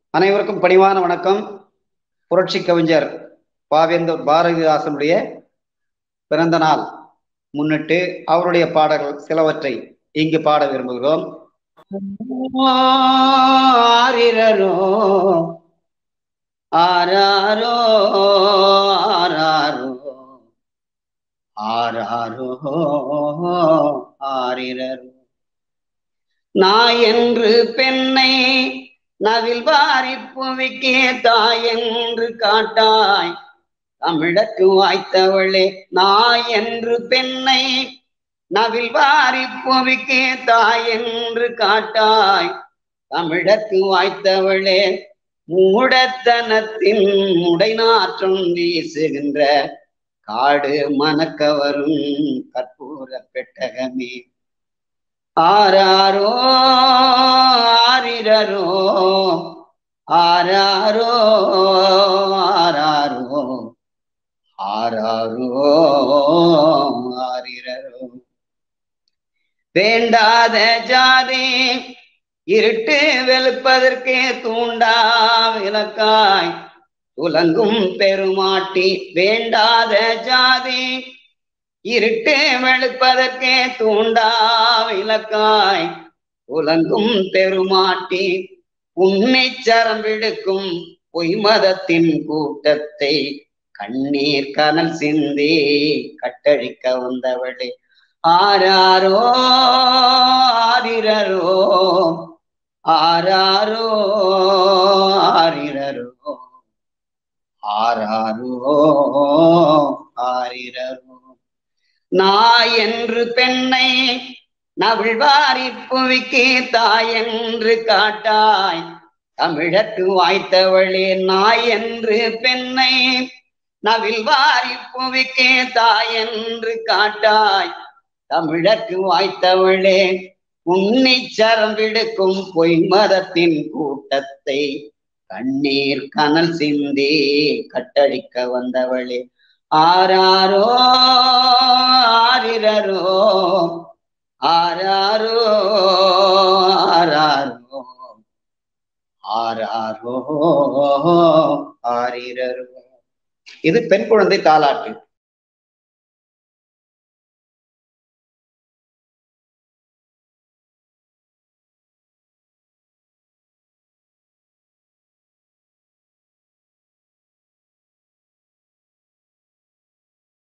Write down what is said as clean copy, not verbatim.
அனைவருக்கும் பணிவான வணக்கம். புரட்சி கவிஞர் பாவேந்தர் பாரதிதாசனுடைய பிறந்த நாள் முன்னிட்டு அவருடைய பாடல்கள் சிலவற்றை இங்கு பாட விரும்புகிறோம். ஆரிரரோ ஆராரோ ஆராரோ ஆராரோ ஆரிரரோ நாய் என்று பெண்ணை நவில் வாரி புவிக்கே தாய் என்று காட்டாய் தமிழக்கு வாய்த்தவளே. நாய் என்று பெண்ணை நவில் வாரி புவிக்கே தாய் என்று காட்டாய் தமிழக்கு வாய்த்தவளே. மூடத்தனத்தின் முடைநாற்றம் வீசுகின்ற காடு மணக்க வரும் கற்பூர பெட்டகமே. ஆராரோ ஆரிரரோ ஆராரோ ஆராரோ ஆராரோ ஆரிரரோ. வேண்டாத ஜாதி இருட்டு வெளுப்பதற்கே தூண்டா விளக்காய் துலங்கும் பெருமாட்டி. வேண்டாத ஜாதி இருட்டு வெளுப்பதற்கே தூண்டா விளக்காய் உலங்கும் பெருமாட்டி. உன்னைச்சரம் விடுக்கும் பொய் மதத்தின் கூட்டத்தை கண்ணீர் கனல் சிந்தி கட்டழிக்க வந்தவளே. ஆராரோ ஆரிரரோ ஆராரோ ஆரிரரோ ஆராரோ ஆரிரரோ. நாய் என்று பெண்ணை நவிழ்வாரி புவிக்கே தாய் என்று காட்டாய் தமிழக்கு வாய்த்தவளே. நாய் என்று பெண்ணை நவிழ்வாரி புவிக்கே தாய் என்று காட்டாய் தமிழக்கு வாய்த்தவளே. உன்னிச்சரம் விடுக்கும் பொய் மதத்தின் கூட்டத்தை கண்ணீர் கனல் சிந்தி கட்டடிக்க வந்தவளே. ஆராரோ ஆரிரரோ ஆராரோ ஆராரோ ஆராரோ ஆரிரரோ. இது பெண் குழந்தை தாலாட்டு.